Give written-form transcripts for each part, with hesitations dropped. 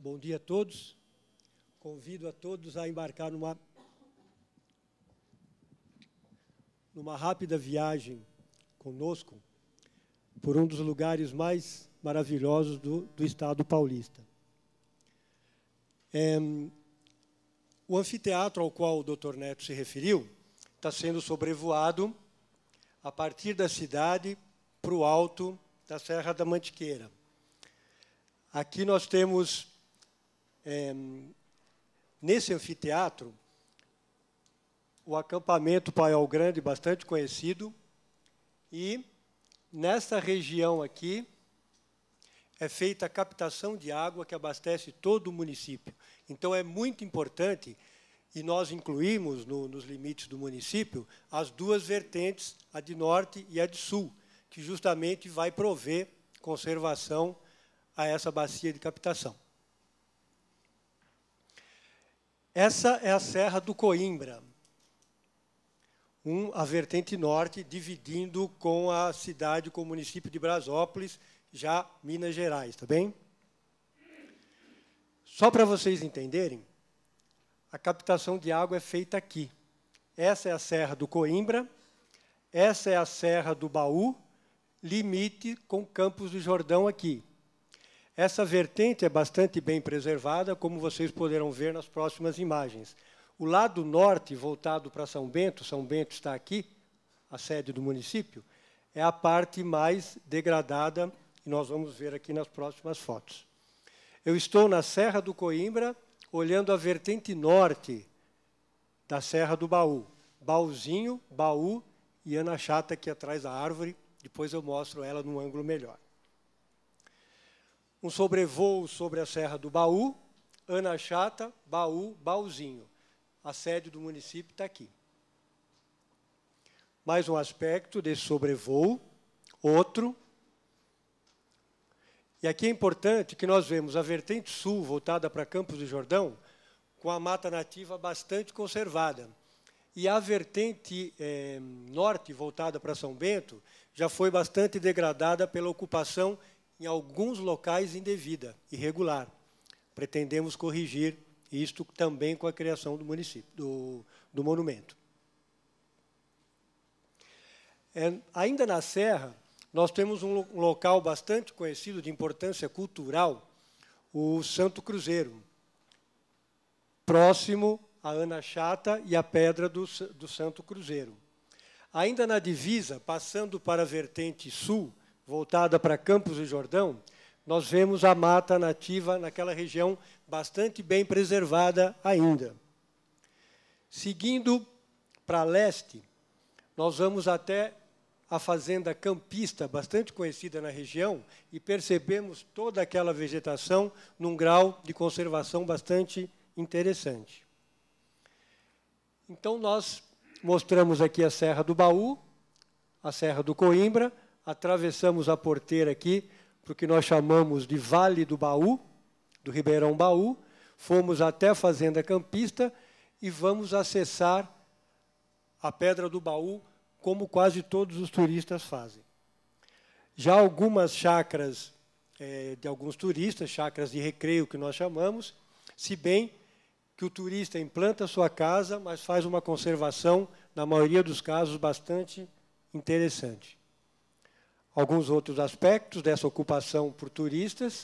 Bom dia a todos. Convido a todos a embarcar numa rápida viagem conosco por um dos lugares mais maravilhosos do estado paulista. O anfiteatro ao qual o Dr. Neto se referiu está sendo sobrevoado a partir da cidade para o alto da Serra da Mantiqueira. Aqui nós temos, nesse anfiteatro, o acampamento Paiol Grande, bastante conhecido, e nesta região aqui é feita a captação de água que abastece todo o município. Então, é muito importante, e nós incluímos nos limites do município, as duas vertentes, a de norte e a de sul, que justamente vai prover conservação a essa bacia de captação. Essa é a Serra do Coimbra, a vertente norte, dividindo com a cidade, com o município de Brasópolis, já Minas Gerais, tá bem? Só para vocês entenderem, a captação de água é feita aqui. Essa é a Serra do Coimbra, essa é a Serra do Baú, limite com Campos do Jordão aqui. Essa vertente é bastante bem preservada, como vocês poderão ver nas próximas imagens. O lado norte, voltado para São Bento está aqui, a sede do município, é a parte mais degradada, e nós vamos ver aqui nas próximas fotos. Eu estou na Serra do Coimbra, olhando a vertente norte da Serra do Baú. Baúzinho, Baú e Ana Chata aqui atrás da árvore, depois eu mostro ela num ângulo melhor. Um sobrevoo sobre a Serra do Baú, Ana Chata, Baú, Baúzinho. A sede do município está aqui. Mais um aspecto desse sobrevoo, outro. E aqui é importante que nós vemos a vertente sul, voltada para Campos do Jordão, com a mata nativa bastante conservada. E a vertente norte, voltada para São Bento, já foi bastante degradada pela ocupação em alguns locais indevida, irregular. Pretendemos corrigir isto também com a criação do município, do monumento. Ainda na Serra, nós temos um local bastante conhecido de importância cultural, o Santo Cruzeiro, próximo a Ana Chata e a Pedra do Santo Cruzeiro. Ainda na divisa, passando para a vertente sul, voltada para Campos do Jordão, nós vemos a mata nativa naquela região bastante bem preservada ainda. Seguindo para leste, nós vamos até a fazenda campista, bastante conhecida na região, e percebemos toda aquela vegetação num grau de conservação bastante interessante. Então, nós mostramos aqui a Serra do Baú, a Serra do Coimbra, atravessamos a porteira aqui, para o que nós chamamos de Vale do Baú, do Ribeirão Baú, fomos até a Fazenda Campista e vamos acessar a Pedra do Baú, como quase todos os turistas fazem. Já algumas chácaras de alguns turistas, chácaras de recreio que nós chamamos, se bem que o turista implanta a sua casa, mas faz uma conservação, na maioria dos casos, bastante interessante. Alguns outros aspectos dessa ocupação por turistas.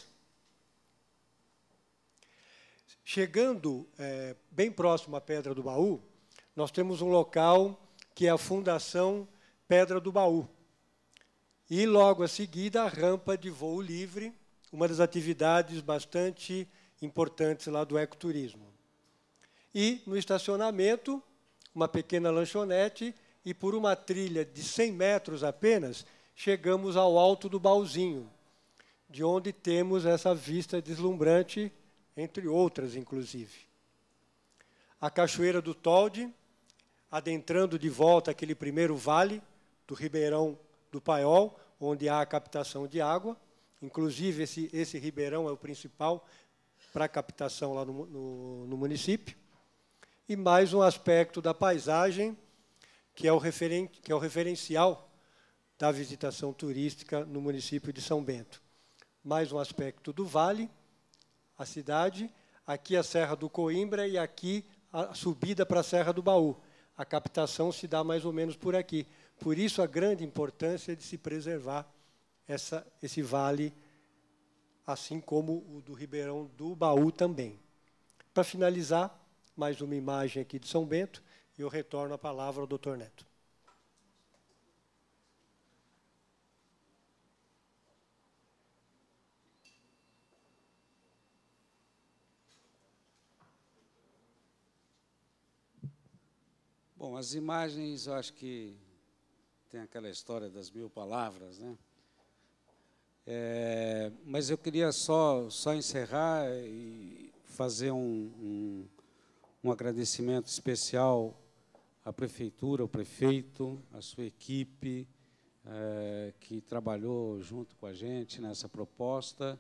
Chegando bem próximo à Pedra do Baú, nós temos um local que é a Fundação Pedra do Baú. E, logo a seguir, a rampa de voo livre, uma das atividades bastante importantes lá do ecoturismo. E, no estacionamento, uma pequena lanchonete, e por uma trilha de 100 metros apenas, chegamos ao alto do Baúzinho, de onde temos essa vista deslumbrante, entre outras, inclusive. A Cachoeira do Tolde, adentrando de volta aquele primeiro vale do Ribeirão do Paiol, onde há a captação de água. Inclusive, esse ribeirão é o principal para a captação lá no município. E mais um aspecto da paisagem, que é o referencial da visitação turística no município de São Bento. Mais um aspecto do vale, a cidade, aqui a Serra do Coimbra e aqui a subida para a Serra do Baú. A captação se dá mais ou menos por aqui. Por isso, a grande importância de se preservar esse vale, assim como o do Ribeirão do Baú também. Para finalizar, mais uma imagem aqui de São Bento, e eu retorno a palavra ao Dr. Neto. Bom, as imagens, eu acho que tem aquela história das 1000 palavras, né? Mas eu queria só encerrar e fazer um agradecimento especial à Prefeitura, ao prefeito, à sua equipe, que trabalhou junto com a gente nessa proposta.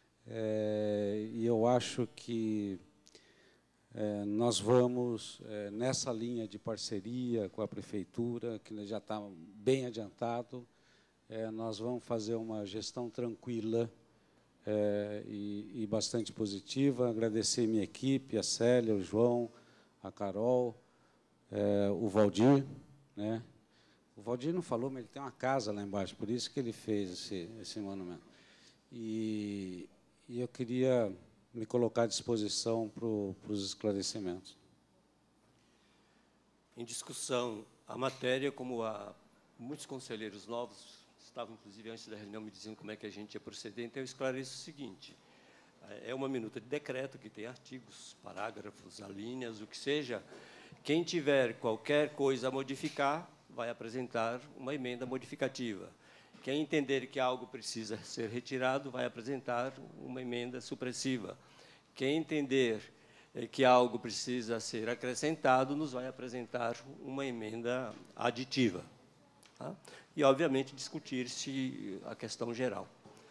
E eu acho que nós vamos, nessa linha de parceria com a Prefeitura, que já está bem adiantado, nós vamos fazer uma gestão tranquila e bastante positiva. Agradecer minha equipe, a Célia, o João, a Carol, o Valdir, né? O Valdir não falou, mas ele tem uma casa lá embaixo, por isso que ele fez esse monumento. E eu queria me colocar à disposição para os esclarecimentos. Em discussão, a matéria, como há muitos conselheiros novos, estavam, inclusive, antes da reunião, me dizendo como é que a gente ia proceder, então eu esclareço o seguinte: é uma minuta de decreto, que tem artigos, parágrafos, alíneas, o que seja. Quem tiver qualquer coisa a modificar, vai apresentar uma emenda modificativa. Quem entender que algo precisa ser retirado, vai apresentar uma emenda supressiva. Quem entender que algo precisa ser acrescentado, nos vai apresentar uma emenda aditiva. Tá? E, obviamente, discutir-se a questão geral.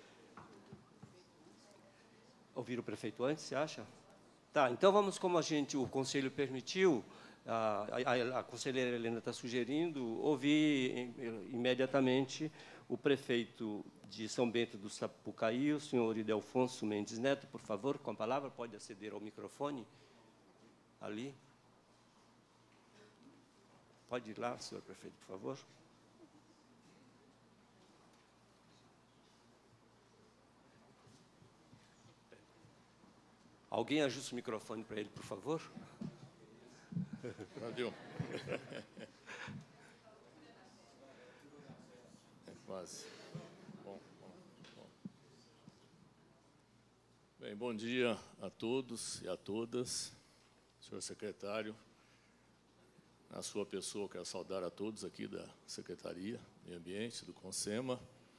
Ouvir o prefeito antes, você acha? Tá, então vamos, como o Conselho permitiu, a conselheira Helena está sugerindo, ouvir imediatamente o prefeito de São Bento do Sapucaí, o senhor Ildefonso Mendes Neto, por favor, com a palavra, pode aceder ao microfone ali. Pode ir lá, senhor prefeito, por favor. Alguém ajusta o microfone para ele, por favor? Cadê? Quase. Bom. Bem, bom dia a todos e a todas. Senhor secretário, na sua pessoa, quero saudar a todos aqui da Secretaria do Meio Ambiente, do CONSEMA.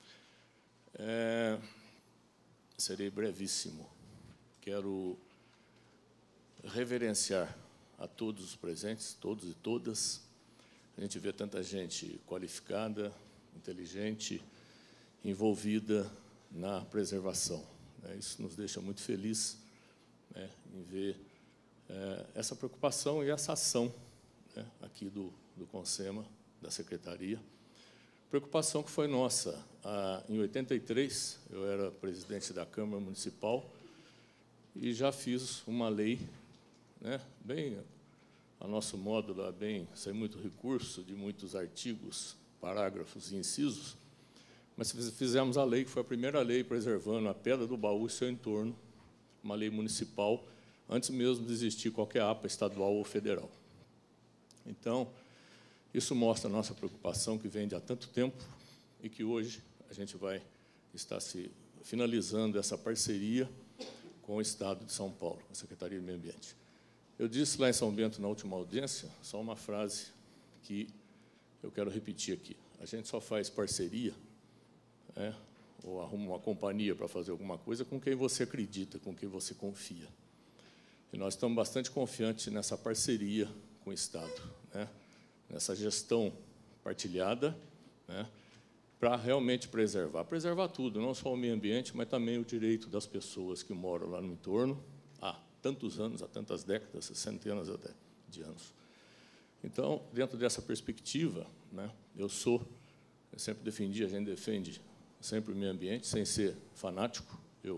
Serei brevíssimo. Quero reverenciar a todos os presentes, todos e todas. A gente vê tanta gente qualificada, inteligente, envolvida na preservação. Isso nos deixa muito felizes, em ver essa preocupação e essa ação aqui do CONSEMA, da Secretaria. Preocupação que foi nossa. Em 83, eu era presidente da Câmara Municipal e já fiz uma lei, bem a nosso modo, lá, bem, sem muito recurso, de muitos artigos, parágrafos e incisos, mas fizemos a lei, que foi a primeira lei preservando a Pedra do Baú e seu entorno, uma lei municipal, antes mesmo de existir qualquer APA estadual ou federal. Então, isso mostra a nossa preocupação, que vem de há tanto tempo, e que hoje a gente vai estar finalizando essa parceria com o Estado de São Paulo, com a Secretaria do Meio Ambiente. Eu disse lá em São Bento, na última audiência, só uma frase que eu quero repetir aqui. A gente só faz parceria, ou arruma uma companhia para fazer alguma coisa com quem você acredita, com quem você confia. E nós estamos bastante confiantes nessa parceria com o Estado, nessa gestão partilhada, para realmente preservar tudo, não só o meio ambiente, mas também o direito das pessoas que moram lá no entorno, há tantos anos, há tantas décadas, centenas até de anos. Então, dentro dessa perspectiva, eu sempre defendi, a gente defende sempre o meio ambiente, sem ser fanático. Eu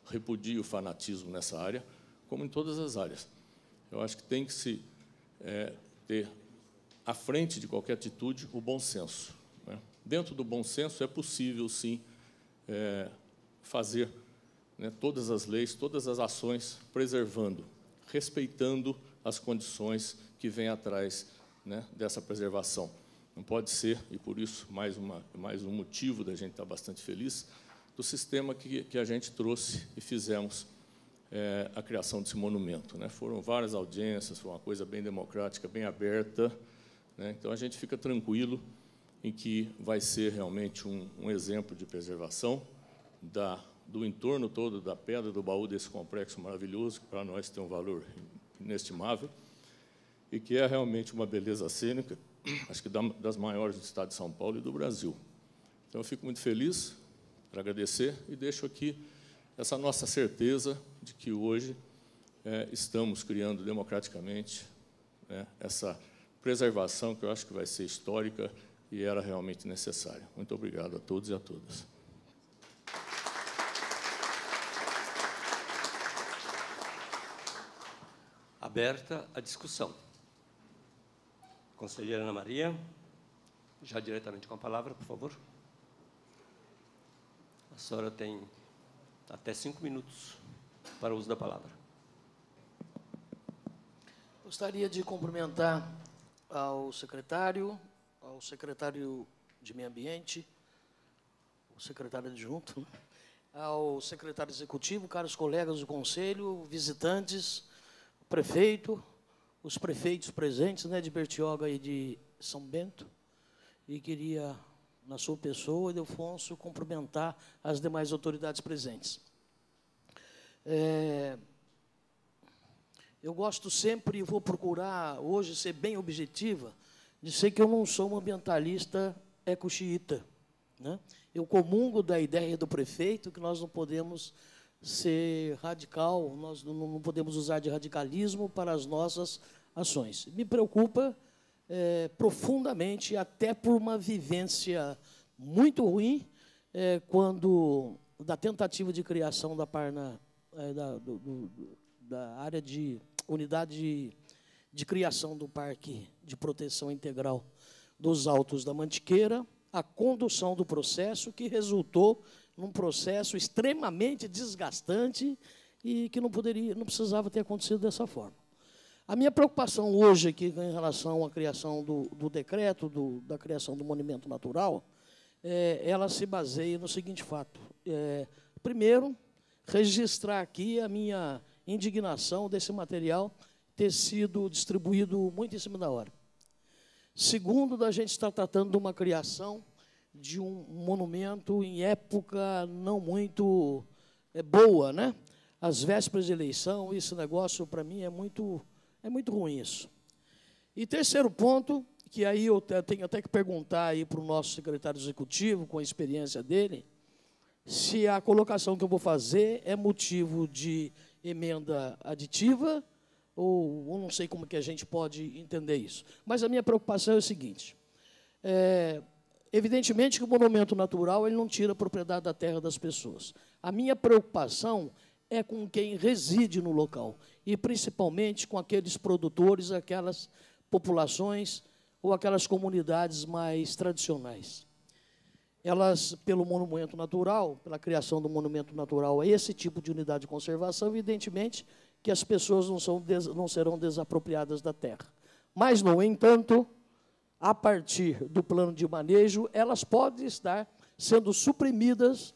repudio o fanatismo nessa área, como em todas as áreas. Eu acho que tem que se ter, à frente de qualquer atitude, o bom senso, né? Dentro do bom senso é possível, sim, fazer, né, todas as leis, todas as ações, preservando, respeitando as condições que vêm atrás, né, dessa preservação. Não pode ser, e por isso mais um motivo da gente estar bastante feliz, do sistema que a gente trouxe e fizemos a criação desse monumento, né? Foram várias audiências, foi uma coisa bem democrática, bem aberta, né? Então, a gente fica tranquilo em que vai ser realmente um exemplo de preservação do entorno todo da Pedra do Baú, desse complexo maravilhoso, que para nós tem um valor inestimável, e que é realmente uma beleza cênica, acho que das maiores do estado de São Paulo e do Brasil. Então, eu fico muito feliz para agradecer e deixo aqui essa nossa certeza de que hoje estamos criando democraticamente, né, essa preservação que eu acho que vai ser histórica e era realmente necessária. Muito obrigado a todos e a todas. Aberta a discussão. Conselheira Ana Maria, já diretamente com a palavra, por favor. A senhora tem até 5 minutos para o uso da palavra. Gostaria de cumprimentar ao secretário de Meio Ambiente, o secretário adjunto, ao secretário executivo, caros colegas do Conselho, visitantes, o prefeito, os prefeitos presentes, né, de Bertioga e de São Bento, e queria, na sua pessoa, Ildefonso, cumprimentar as demais autoridades presentes. Eu gosto sempre, e vou procurar hoje ser bem objetiva, de ser que eu não sou um ambientalista eco-xiita, né? Eu comungo da ideia do prefeito que nós não podemos ser radical, nós não podemos usar de radicalismo para as nossas ações. Me preocupa profundamente, até por uma vivência muito ruim, quando da tentativa de criação da Parna, da área de unidade de criação do Parque de Proteção Integral dos Altos da Mantiqueira, a condução do processo que resultou num processo extremamente desgastante e que não precisava ter acontecido dessa forma. A minha preocupação hoje aqui em relação à criação do decreto, da criação do monumento natural, ela se baseia no seguinte fato. Primeiro, registrar aqui a minha indignação desse material ter sido distribuído muito em cima da hora. Segundo, da gente estar tratando de uma criação de um monumento em época não muito boa, né? Às vésperas de eleição, esse negócio, para mim, é muito ruim isso. E terceiro ponto, que aí eu tenho até que perguntar aí para o nosso secretário executivo, com a experiência dele, se a colocação que eu vou fazer é motivo de emenda aditiva, ou não sei como que a gente pode entender isso. Mas a minha preocupação é o seguinte, evidentemente que o monumento natural ele não tira a propriedade da terra das pessoas. A minha preocupação é com quem reside no local, e principalmente com aqueles produtores, aquelas populações ou aquelas comunidades mais tradicionais. Elas, pelo monumento natural, pela criação do monumento natural a esse tipo de unidade de conservação, evidentemente que as pessoas não serão desapropriadas da terra. Mas, no entanto, a partir do plano de manejo, elas podem estar sendo suprimidas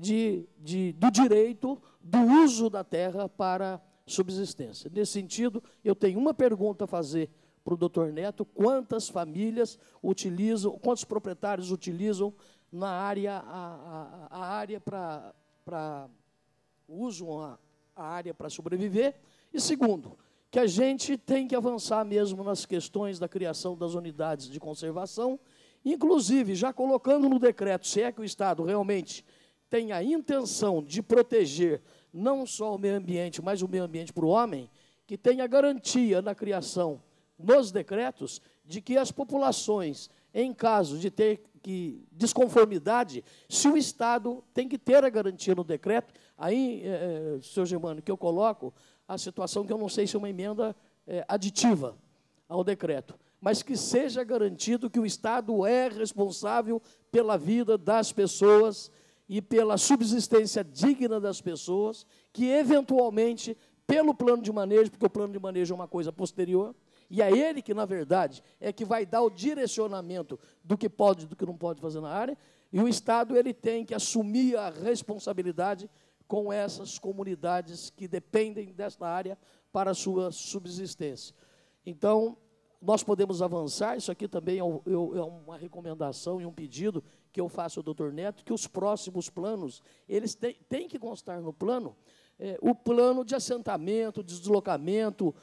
do direito do uso da terra para subsistência. Nesse sentido, eu tenho uma pergunta a fazer para o doutor Neto: quantas famílias utilizam, quantos proprietários utilizam na área, a área para usam a área para sobreviver? E segundo, que a gente tem que avançar mesmo nas questões da criação das unidades de conservação, inclusive já colocando no decreto, se é que o Estado realmente tem a intenção de proteger não só o meio ambiente, mas o meio ambiente para o homem, que tenha garantia na criação, nos decretos, de que as populações, em caso de ter desconformidade, se o Estado tem que ter a garantia no decreto, aí, senhor Germano, que eu coloco a situação que eu não sei se é uma emenda aditiva ao decreto, mas que seja garantido que o Estado é responsável pela vida das pessoas e pela subsistência digna das pessoas, que, eventualmente, pelo plano de manejo, porque o plano de manejo é uma coisa posterior, e é ele que, na verdade, é que vai dar o direcionamento do que pode e do que não pode fazer na área, e o Estado ele tem que assumir a responsabilidade com essas comunidades que dependem desta área para a sua subsistência. Então, nós podemos avançar, isso aqui também é uma recomendação e um pedido que eu faço ao doutor Neto, que os próximos planos, eles têm que constar no plano, o plano de assentamento, de deslocamento,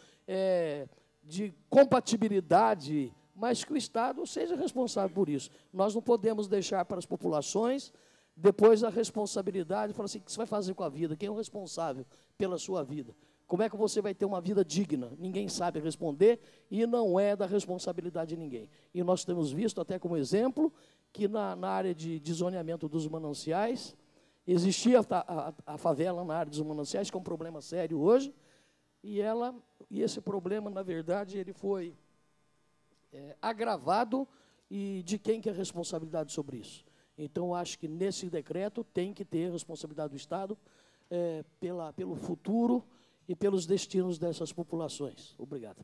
de compatibilidade, mas que o Estado seja responsável por isso. Nós não podemos deixar para as populações, depois, a responsabilidade, falar assim, o que você vai fazer com a vida? Quem é o responsável pela sua vida? Como é que você vai ter uma vida digna? Ninguém sabe responder e não é da responsabilidade de ninguém. E nós temos visto, até como exemplo, que na área de zoneamento dos mananciais, existia a favela na área dos mananciais, que é um problema sério hoje, e esse problema, na verdade, ele foi agravado, e de quem que é a responsabilidade sobre isso? Então, eu acho que nesse decreto tem que ter responsabilidade do Estado pelo futuro e pelos destinos dessas populações. Obrigado.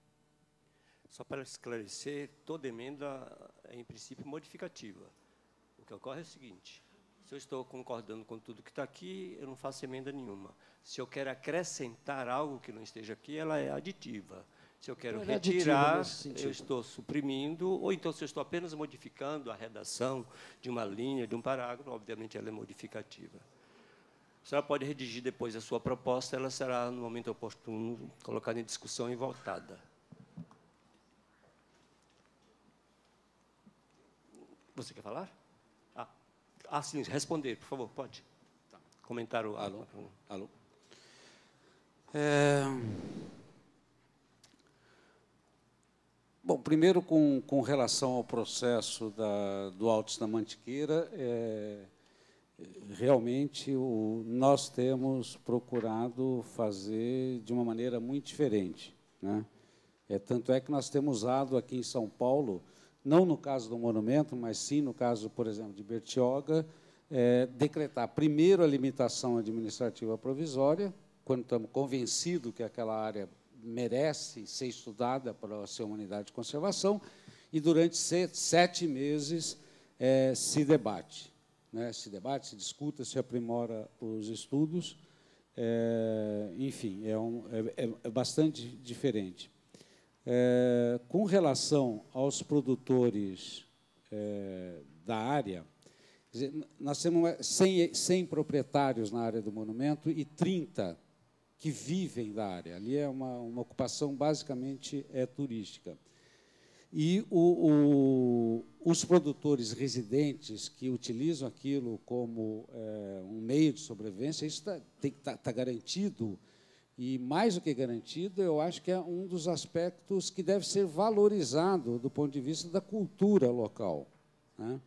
Só para esclarecer, toda emenda é, em princípio, modificativa. O que ocorre é o seguinte: se eu estou concordando com tudo que está aqui, eu não faço emenda nenhuma. Se eu quero acrescentar algo que não esteja aqui, ela é aditiva. Se eu quero retirar, eu estou suprimindo, ou então, se eu estou apenas modificando a redação de uma linha, de um parágrafo, obviamente, ela é modificativa. A senhora pode redigir depois a sua proposta, ela será, no momento oportuno, colocada em discussão e votada. Você quer falar? Sim, responder, por favor, pode. Tá. Comentar o... Alô? Bom, primeiro, com relação ao processo do Altos da Mantiqueira, realmente nós temos procurado fazer de uma maneira muito diferente, né? Tanto é que nós temos usado aqui em São Paulo, não no caso do monumento, mas sim no caso, por exemplo, de Bertioga, decretar primeiro a limitação administrativa provisória, quando estamos convencidos que aquela área merece ser estudada para ser uma unidade de conservação, e durante 7 meses se debate. Né? Se debate, se discuta, se aprimora os estudos. Enfim, é bastante diferente. Com relação aos produtores da área, quer dizer, nós temos 100 proprietários na área do monumento e 30 que vivem da área. Ali é uma ocupação basicamente turística. E os produtores residentes que utilizam aquilo como um meio de sobrevivência, isso tem que estar garantido, e, mais do que garantido, eu acho que é um dos aspectos que deve ser valorizado do ponto de vista da cultura local, né?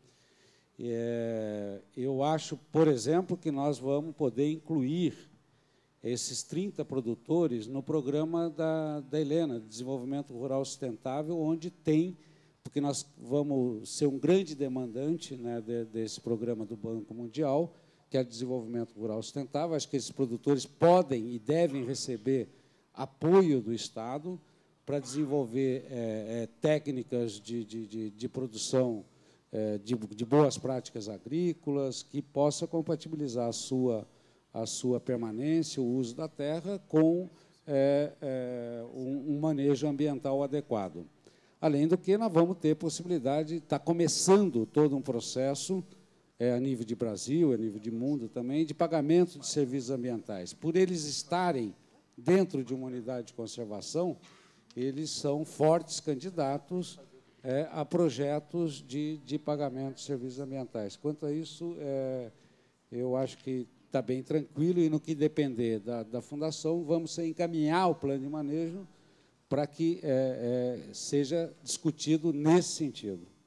Eu acho, por exemplo, que nós vamos poder incluir esses 30 produtores no programa da Helena, de Desenvolvimento Rural Sustentável, onde tem, porque nós vamos ser um grande demandante, né, desse programa do Banco Mundial, que é o Desenvolvimento Rural Sustentável. Acho que esses produtores podem e devem receber apoio do Estado para desenvolver técnicas de produção de boas práticas agrícolas, que possa compatibilizar a sua permanência, o uso da terra, com um manejo ambiental adequado. Além do que, nós vamos ter possibilidade, está começando todo um processo, a nível de Brasil, a nível de mundo também, de pagamento de serviços ambientais. Por eles estarem dentro de uma unidade de conservação, eles são fortes candidatos a projetos de pagamento de serviços ambientais. Quanto a isso, eu acho que está bem tranquilo, e no que depender da Fundação, vamos encaminhar o plano de manejo para que seja discutido nesse sentido.